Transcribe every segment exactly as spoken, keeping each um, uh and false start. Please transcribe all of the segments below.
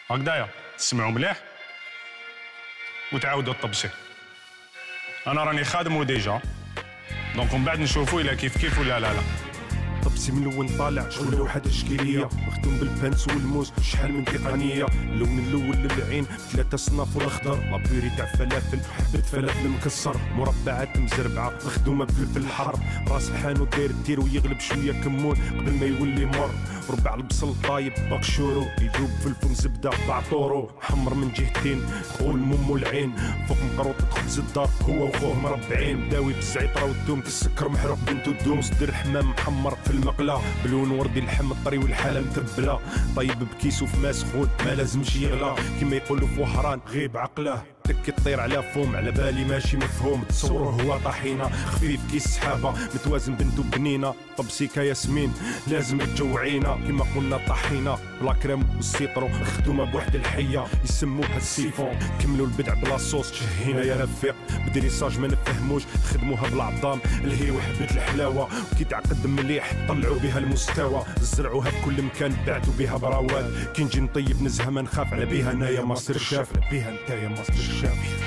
هكذايا تسمعوا مليح وتعاودوا الطبسي. انا راني خادمو ديجا، دونك من بعد نشوفوا الا كيف كيف ولا لا لا. طبسي من الاول طالع شغل لوحه تشكيليه، مخدوم بالبنس والموز شحال من تقنيه. اللون الاول للعين ثلاثه صناف والاخضر، لابيري تاع فلافل حبه فلافل مكسر، مربعات مزربعه مخدومه بفلفل الحر، راس حانو داير دير ويغلب شويه كمون قبل ما يولي مر، ربع البصل طايب بقشورو يذوب في الفم زبده بعطورو، محمر من جهتين دخول ممو العين، فوق مقروطه خبز الدار هو وخوه مربعين، داوي بالزعتره والثوم السكر محروق بنتو الدوم، صدر حمام محمر في المقله بلون وردي اللحم الطري والحاله متبله، طيب بكيس وفي ماء سخون ما لازمش يغلى، كيما يقولوا في وهران غيب عقله، تكي طير على فوم على بالي ماشي مفهوم، تصوره هو طحينه خفيف كيس سحابه متوازن بنتو بنينه، طبسيكا ياسمين لازم تجوعينا، كيما قلنا طحينه بلا كريم والسيترو مخدومه بواحد الحيه يسموها السيفون، كملوا البدع بلا صوص تشهينا يا رفيق، بدريساج ما نفهموش خدموها بالعظام الهي وحبه الحلاوه، وكي تعقد مليح طلعوا بها المستوى، زرعوها بكل مكان بعتوا بها براوات، كي نجي نطيب نزهه ما نخاف على بها انايا ماستر شاف، بها نتايا ماستر شاف.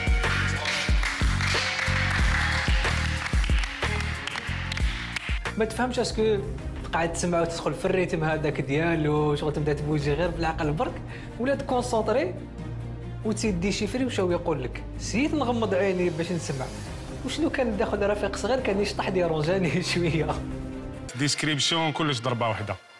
ما تفهمش اسكو قاعد تسمع وتدخل في الريتم هذاك ديالو شغل تبدا تبوجي غير بالعقل برك، ولا تكونسونطري وتيدي شي فري وشاو يقول لك سيت نغمض عيني باش نسمع، وشنو كان داخل رفيق صغير كان يشطح ديرونجاني شويه. ديسكريبسيون كلش ضربه واحده.